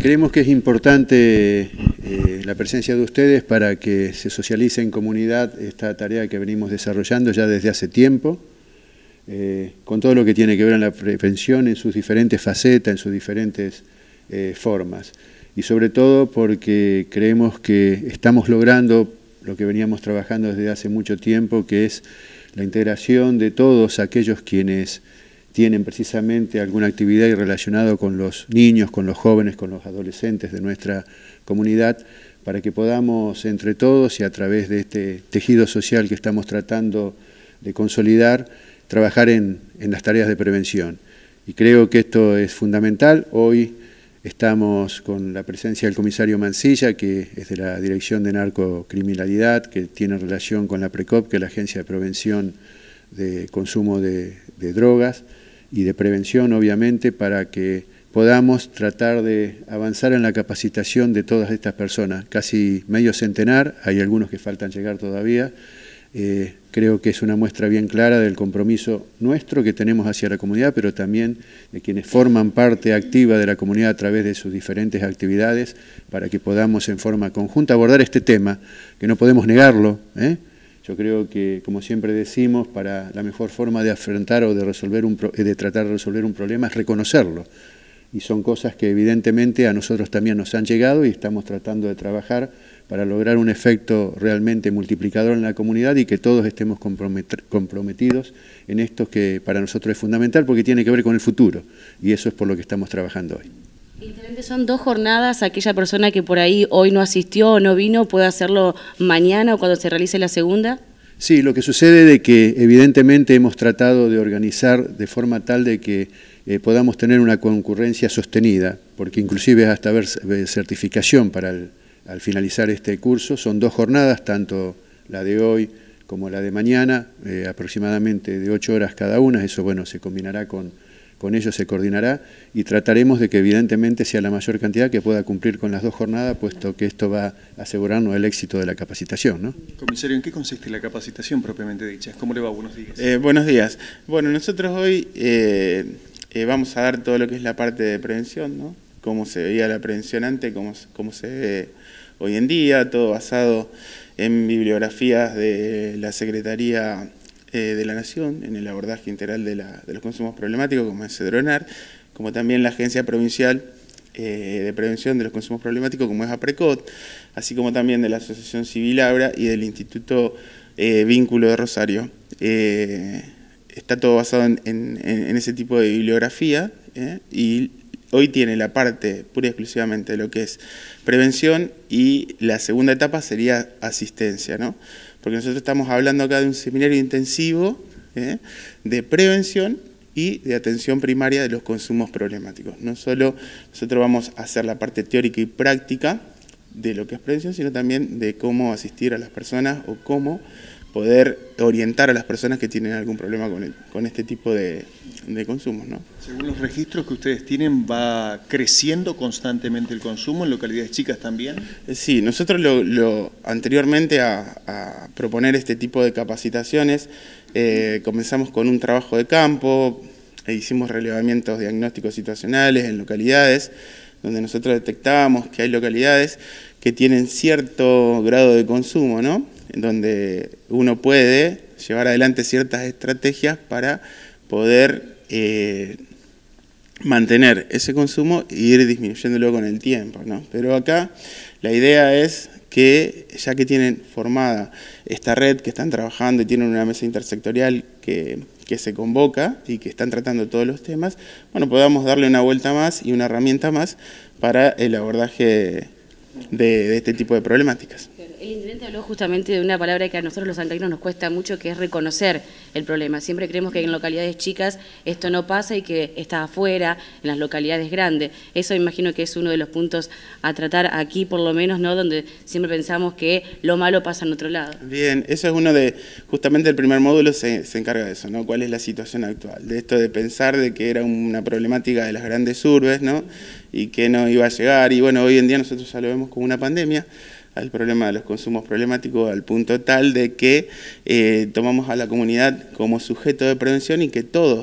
Creemos que es importante la presencia de ustedes para que se socialice en comunidad esta tarea que venimos desarrollando ya desde hace tiempo, con todo lo que tiene que ver en la prevención en sus diferentes facetas, en sus diferentes formas. Y sobre todo porque creemos que estamos logrando lo que veníamos trabajando desde hace mucho tiempo, que es la integración de todos aquellos quienes tienen precisamente alguna actividad relacionada con los niños, con los jóvenes, con los adolescentes de nuestra comunidad, para que podamos entre todos y a través de este tejido social que estamos tratando de consolidar, trabajar en las tareas de prevención. Y creo que esto es fundamental. Hoy estamos con la presencia del comisario Mancilla, que es de la Dirección de Narcocriminalidad, que tiene relación con la PRECOP, que es la Agencia de Prevención de Consumo de Drogas, y de prevención, obviamente, para que podamos tratar de avanzar en la capacitación de todas estas personas. Casi medio centenar, hay algunos que faltan llegar todavía. Creo que es una muestra bien clara del compromiso nuestro que tenemos hacia la comunidad, pero también de quienes forman parte activa de la comunidad a través de sus diferentes actividades, para que podamos en forma conjunta abordar este tema, que no podemos negarlo, Yo creo que, como siempre decimos, para la mejor forma de afrontar o de tratar de resolver un problema es reconocerlo. Y son cosas que evidentemente a nosotros también nos han llegado y estamos tratando de trabajar para lograr un efecto realmente multiplicador en la comunidad y que todos estemos comprometidos en esto que para nosotros es fundamental porque tiene que ver con el futuro. Y eso es por lo que estamos trabajando hoy. Intendente, son 2 jornadas, aquella persona que por ahí hoy no asistió o no vino, ¿puede hacerlo mañana o cuando se realice la segunda? Sí, lo que sucede es que evidentemente hemos tratado de organizar de forma tal de que podamos tener una concurrencia sostenida, porque inclusive hasta haber certificación para al finalizar este curso. Son 2 jornadas, tanto la de hoy como la de mañana, aproximadamente de 8 horas cada una. Eso, bueno, se combinará con ellos, se coordinará y trataremos de que evidentemente sea la mayor cantidad que pueda cumplir con las 2 jornadas, puesto que esto va a asegurarnos el éxito de la capacitación, ¿no? Comisario, ¿en qué consiste la capacitación propiamente dicha? ¿Cómo le va? Buenos días. Buenos días. Bueno, nosotros hoy vamos a dar todo lo que es la parte de prevención, ¿no? Cómo se veía la prevención antes, cómo se ve hoy en día, todo basado en bibliografías de la Secretaría de la Nación, en el abordaje integral de los consumos problemáticos, como es CEDRONAR, como también la Agencia Provincial de Prevención de los Consumos Problemáticos, como es APRECOT, así como también de la Asociación Civil Abra y del Instituto Vínculo de Rosario. Está todo basado en ese tipo de bibliografía, y hoy tiene la parte pura y exclusivamente de lo que es prevención, y la segunda etapa sería asistencia, ¿no? Porque nosotros estamos hablando acá de un seminario intensivo de prevención y de atención primaria de los consumos problemáticos. No solo nosotros vamos a hacer la parte teórica y práctica de lo que es prevención, sino también de cómo asistir a las personas o cómo poder orientar a las personas que tienen algún problema con este tipo de consumos, ¿no? Según los registros que ustedes tienen, ¿va creciendo constantemente el consumo en localidades chicas también? Sí, nosotros anteriormente a proponer este tipo de capacitaciones, comenzamos con un trabajo de campo, hicimos relevamientos diagnósticos situacionales en localidades, donde nosotros detectábamos que hay localidades que tienen cierto grado de consumo, ¿no? En donde uno puede llevar adelante ciertas estrategias para poder mantener ese consumo e ir disminuyéndolo con el tiempo, ¿no? Pero acá la idea es que, ya que tienen formada esta red, que están trabajando y tienen una mesa intersectorial que se convoca y que están tratando todos los temas, bueno, podamos darle una vuelta más y una herramienta más para el abordaje de este tipo de problemáticas. El intendente habló justamente de una palabra que a nosotros los santaglinos nos cuesta mucho, que es reconocer el problema. Siempre creemos que en localidades chicas esto no pasa y que está afuera, en las localidades grandes. Eso imagino que es uno de los puntos a tratar aquí, por lo menos, ¿no? Donde siempre pensamos que lo malo pasa en otro lado. Bien, eso es uno de, justamente el primer módulo se encarga de eso, ¿no? ¿Cuál es la situación actual? De esto de pensar de que era una problemática de las grandes urbes, ¿no? Y que no iba a llegar, y bueno, hoy en día nosotros ya lo vemos como una pandemia, al problema de los consumos problemáticos, al punto tal de que tomamos a la comunidad como sujeto de prevención y que todos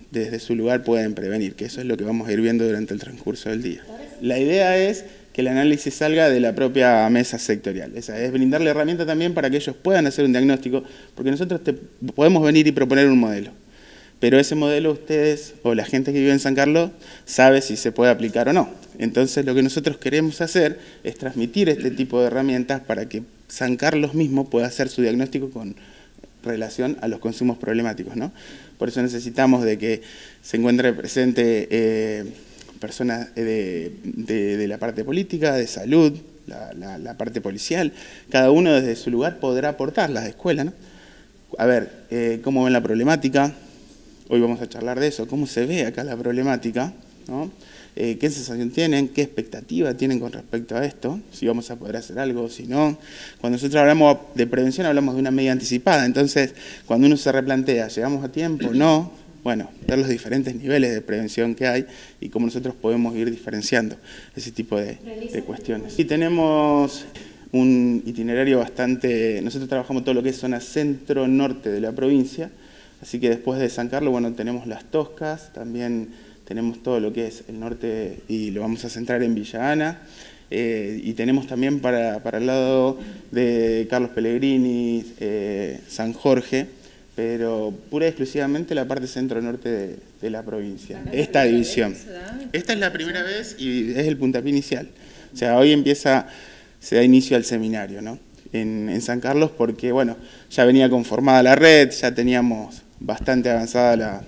desde su lugar pueden prevenir, que eso es lo que vamos a ir viendo durante el transcurso del día. La idea es que el análisis salga de la propia mesa sectorial, esa es brindarle herramientas también para que ellos puedan hacer un diagnóstico, porque nosotros podemos venir y proponer un modelo, pero ese modelo ustedes o la gente que vive en San Carlos sabe si se puede aplicar o no. Entonces lo que nosotros queremos hacer es transmitir este tipo de herramientas para que San Carlos mismo pueda hacer su diagnóstico con relación a los consumos problemáticos, ¿no? Por eso necesitamos de que se encuentre presente personas de la parte política, de salud, la parte policial. Cada uno desde su lugar podrá aportar, las escuelas, ¿no? A ver, cómo ven la problemática. Hoy vamos a charlar de eso, cómo se ve acá la problemática, ¿no? ¿Qué sensación tienen? ¿Qué expectativa tienen con respecto a esto? Si vamos a poder hacer algo, si no. Cuando nosotros hablamos de prevención, hablamos de una medida anticipada. Entonces, cuando uno se replantea, ¿llegamos a tiempo? No. Bueno, ver los diferentes niveles de prevención que hay y cómo nosotros podemos ir diferenciando ese tipo de cuestiones. Y tenemos un itinerario bastante... Nosotros trabajamos todo lo que es zona centro-norte de la provincia, así que después de San Carlos, bueno, tenemos Las Toscas, también tenemos todo lo que es el norte y lo vamos a centrar en Villa Ana, y tenemos también para el lado de Carlos Pellegrini, San Jorge, pero pura y exclusivamente la parte centro-norte de la provincia. Esta división. Esta es la primera vez y es el puntapié inicial. O sea, hoy se da inicio al seminario, ¿no? En San Carlos porque, bueno, ya venía conformada la red, ya teníamos bastante avanzada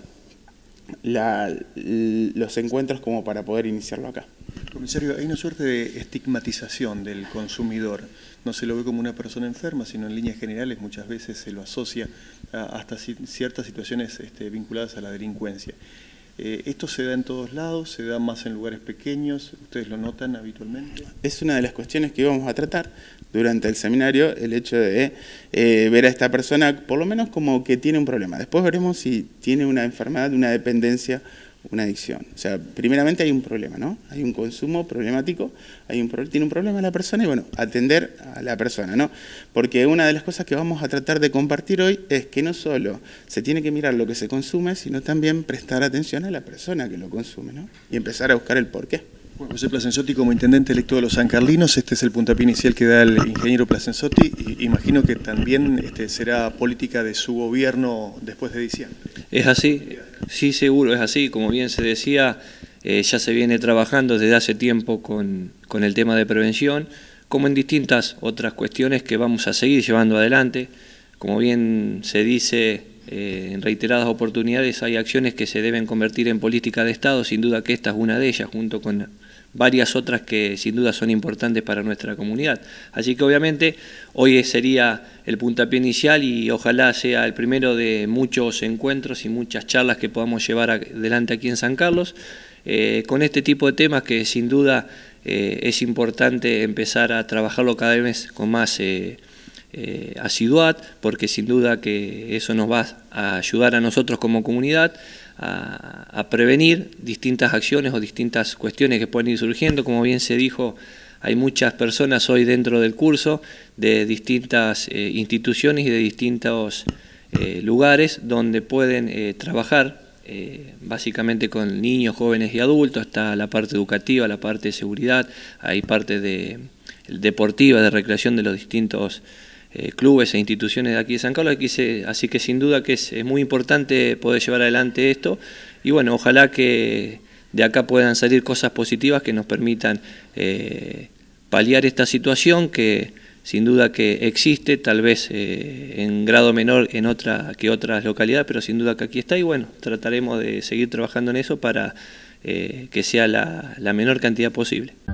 los encuentros como para poder iniciarlo acá. Comisario, hay una suerte de estigmatización del consumidor. No se lo ve como una persona enferma, sino en líneas generales muchas veces se lo asocia hasta ciertas situaciones vinculadas a la delincuencia. ¿Esto se da en todos lados? ¿Se da más en lugares pequeños? ¿Ustedes lo notan habitualmente? Es una de las cuestiones que íbamos a tratar durante el seminario, el hecho de ver a esta persona por lo menos como que tiene un problema. Después veremos si tiene una enfermedad, una dependencia, una adicción. O sea, primeramente hay un problema, ¿no? Hay un consumo problemático, tiene un problema la persona y, bueno, atender a la persona, ¿no? Porque una de las cosas que vamos a tratar de compartir hoy es que no solo se tiene que mirar lo que se consume, sino también prestar atención a la persona que lo consume, ¿no? Y empezar a buscar el porqué. Bueno, José Placenzotti, como intendente electo de los sancarlinos, este es el puntapié inicial que da el ingeniero Placenzotti, y imagino que también será política de su gobierno después de diciembre. Es así, sí, seguro, es así. Como bien se decía, ya se viene trabajando desde hace tiempo con el tema de prevención, como en distintas otras cuestiones que vamos a seguir llevando adelante. Como bien se dice en reiteradas oportunidades, hay acciones que se deben convertir en política de Estado, sin duda que esta es una de ellas, junto con varias otras que sin duda son importantes para nuestra comunidad. Así que obviamente hoy sería el puntapié inicial y ojalá sea el primero de muchos encuentros y muchas charlas que podamos llevar adelante aquí en San Carlos, con este tipo de temas que sin duda es importante empezar a trabajarlo cada vez con más asiduidad, porque sin duda que eso nos va a ayudar a nosotros como comunidad a prevenir distintas acciones o distintas cuestiones que pueden ir surgiendo. Como bien se dijo, hay muchas personas hoy dentro del curso de distintas instituciones y de distintos lugares donde pueden trabajar básicamente con niños, jóvenes y adultos. Está la parte educativa, la parte de seguridad, hay parte deportiva, de recreación de los distintos clubes e instituciones de aquí de San Carlos, así que sin duda que es muy importante poder llevar adelante esto y bueno, ojalá que de acá puedan salir cosas positivas que nos permitan paliar esta situación que sin duda que existe, tal vez en grado menor que otras localidades, pero sin duda que aquí está y bueno, trataremos de seguir trabajando en eso para que sea la menor cantidad posible.